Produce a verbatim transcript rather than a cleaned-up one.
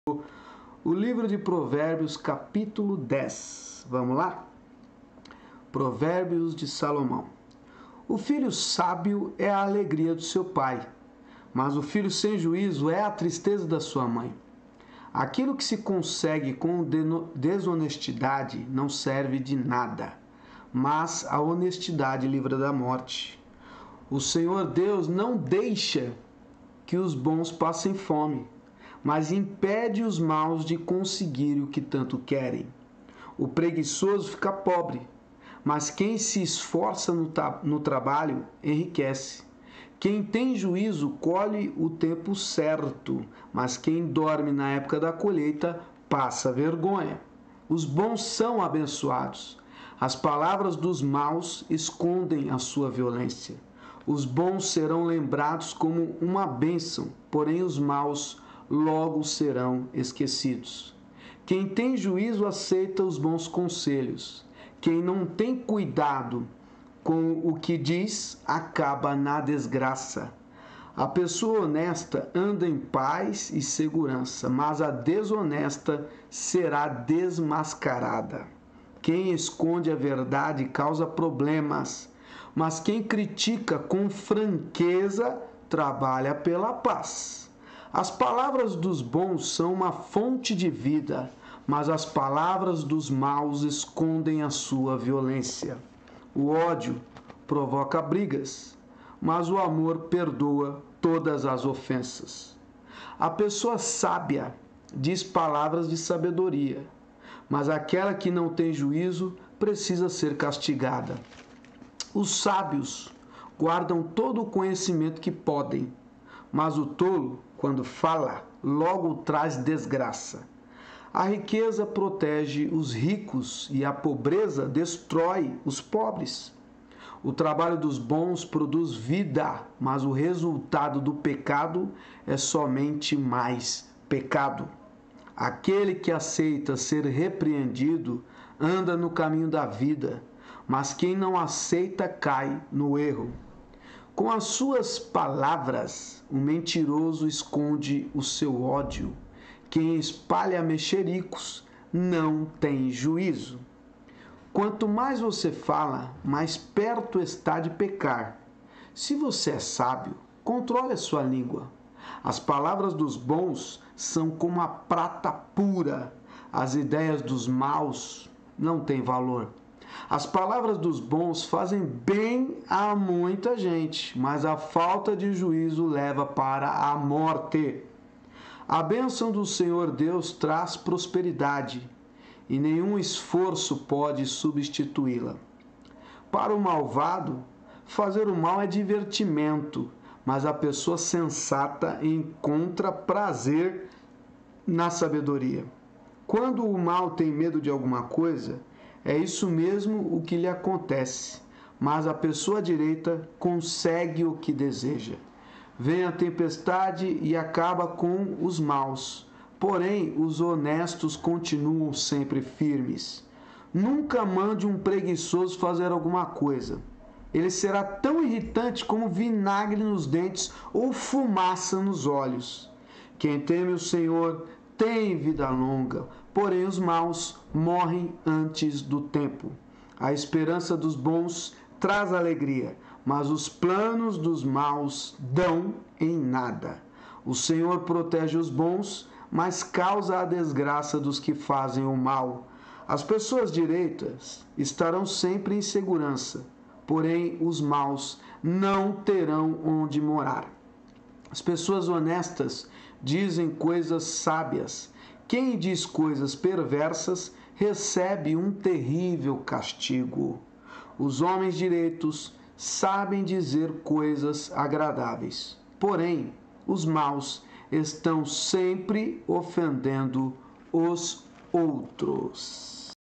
O livro de Provérbios, capítulo dez. Vamos lá? Provérbios de Salomão. O filho sábio é a alegria do seu pai, mas o filho sem juízo é a tristeza da sua mãe. Aquilo que se consegue com desonestidade não serve de nada, mas a honestidade livra da morte. O Senhor Deus não deixa que os bons passem fome, mas impede os maus de conseguir o que tanto querem. O preguiçoso fica pobre, mas quem se esforça no, no trabalho enriquece. Quem tem juízo colhe o tempo certo, mas quem dorme na época da colheita passa vergonha. Os bons são abençoados. As palavras dos maus escondem a sua violência. Os bons serão lembrados como uma bênção, porém os maus logo serão esquecidos. Quem tem juízo aceita os bons conselhos. Quem não tem cuidado com o que diz, acaba na desgraça. A pessoa honesta anda em paz e segurança, mas a desonesta será desmascarada. Quem esconde a verdade causa problemas, mas quem critica com franqueza trabalha pela paz. As palavras dos bons são uma fonte de vida, mas as palavras dos maus escondem a sua violência. O ódio provoca brigas, mas o amor perdoa todas as ofensas. A pessoa sábia diz palavras de sabedoria, mas aquela que não tem juízo precisa ser castigada. Os sábios guardam todo o conhecimento que podem, mas o tolo, quando fala, logo traz desgraça. A riqueza protege os ricos e a pobreza destrói os pobres. O trabalho dos bons produz vida, mas o resultado do pecado é somente mais pecado. Aquele que aceita ser repreendido anda no caminho da vida, mas quem não aceita cai no erro. Com as suas palavras, o mentiroso esconde o seu ódio. Quem espalha mexericos não tem juízo. Quanto mais você fala, mais perto está de pecar. Se você é sábio, controle a sua língua. As palavras dos bons são como a prata pura. As ideias dos maus não têm valor. As palavras dos bons fazem bem a muita gente, mas a falta de juízo leva para a morte. A bênção do Senhor Deus traz prosperidade, e nenhum esforço pode substituí-la. Para o malvado, fazer o mal é divertimento, mas a pessoa sensata encontra prazer na sabedoria. Quando o mal tem medo de alguma coisa, é isso mesmo o que lhe acontece, mas a pessoa direita consegue o que deseja. Vem a tempestade e acaba com os maus, porém os honestos continuam sempre firmes. Nunca mande um preguiçoso fazer alguma coisa. Ele será tão irritante como vinagre nos dentes ou fumaça nos olhos. Quem teme o Senhor tem vida longa, porém os maus morrem antes do tempo. A esperança dos bons traz alegria, mas os planos dos maus dão em nada. O Senhor protege os bons, mas causa a desgraça dos que fazem o mal. As pessoas direitas estarão sempre em segurança, porém os maus não terão onde morar. As pessoas honestas dizem coisas sábias. Quem diz coisas perversas recebe um terrível castigo. Os homens direitos sabem dizer coisas agradáveis, porém os maus estão sempre ofendendo os outros.